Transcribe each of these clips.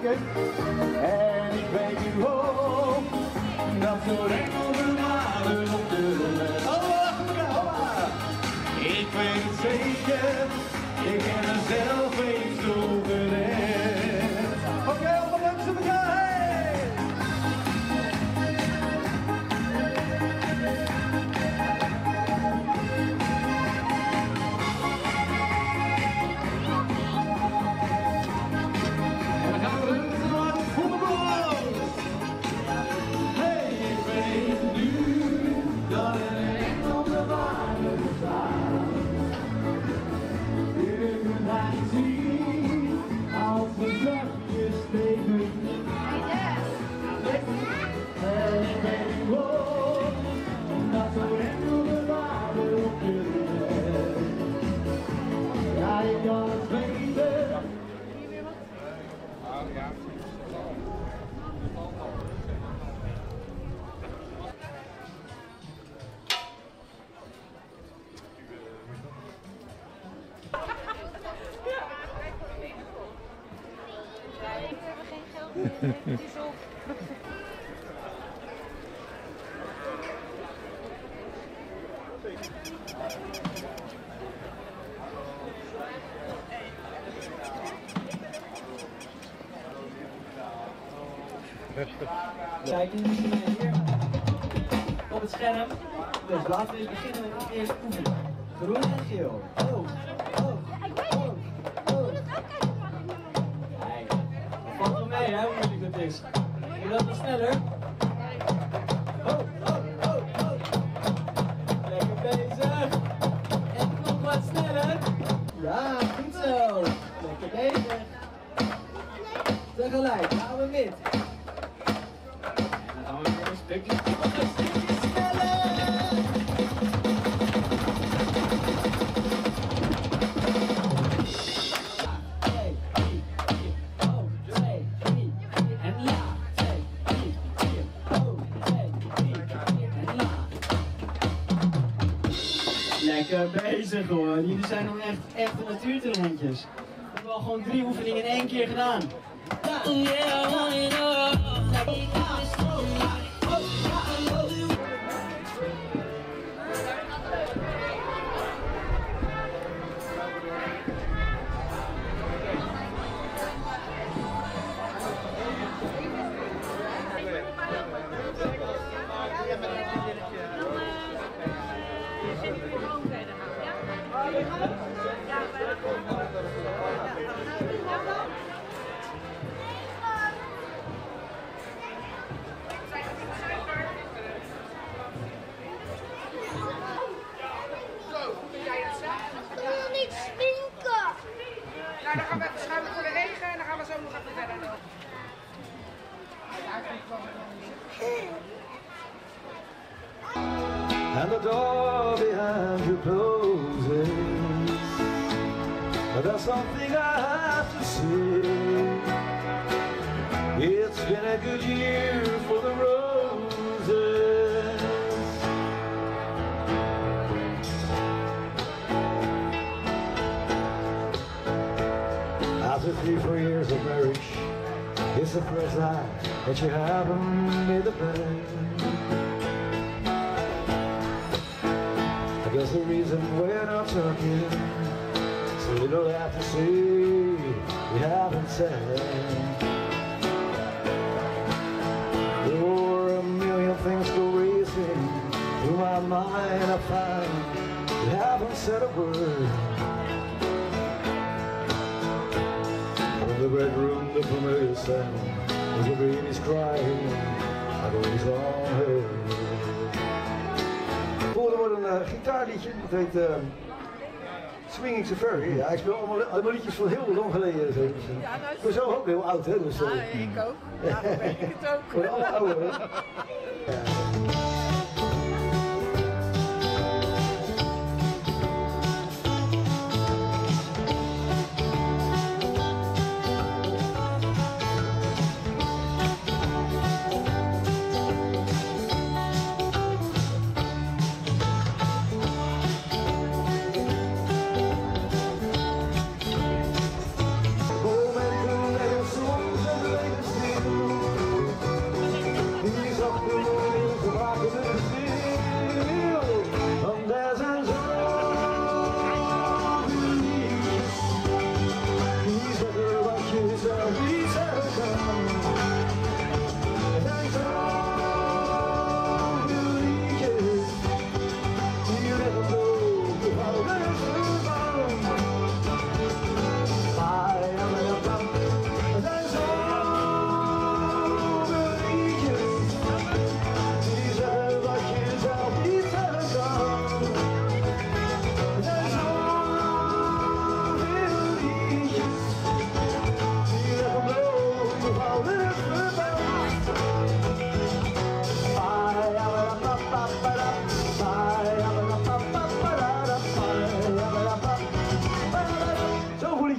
zeker. En ik weet nu ook dat zo'n enkele malen op de weg. Ik weet het zeker, ik ben er zelf eens overheen. Oké, allemaal langs elkaar, hey! En dan gaan we rungen naar het voetbal. Hey, ik weet nu dat er echt op de waarde bestaat. Laat zien als we zachtjes leven. En ik weet gewoon dat zo enkele waarde op je weg. Ja, ik kan het weten. Het is op. Kijk, nu zien we hier op het scherm. Dus laten we eens beginnen met het eerste oefening. Groen en geel. Oh, oh, oh, oh. Kijk, dat valt wel mee, hè, hoe moeilijk dat is. Doe dat wat sneller. Oh, oh, oh, oh. Lekker bezig. En nog wat sneller. Ja, goed zo. Lekker bezig. Tegelijk, gaan we wit. En dan gaan we weer een stukje sneller. Lekker bezig hoor, jullie zijn nog echt echte natuurtalentjes. We hebben al gewoon 3 oefeningen in 1 keer gedaan. Niet schminken! Nou, dan gaan we even schuimen voor de regen en dan gaan we zo nog even verder. And the door behind you closes. But there's something I have to say. It's been a good year for the roses. After 3-4 years of marriage, it's the first time that you haven't made the bed. I guess the reason we're not talking, so you don't have to say we haven't said. There were a million things go racing through my mind. I find we haven't said a word. In the bedroom, the familiar sound as the baby's crying, I know he's on her. Het wordt een gitaarliedje, dat heet Spijkenisse Festival. Ja, ik speel allemaal liedjes van heel lang geleden. Ik ben zelf ook heel oud, hè? Dus, Ja, ik ook. Daarom weet ik het ook. Ik ben allemaal ouder, hè? Ja.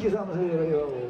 dames en heren. Yo.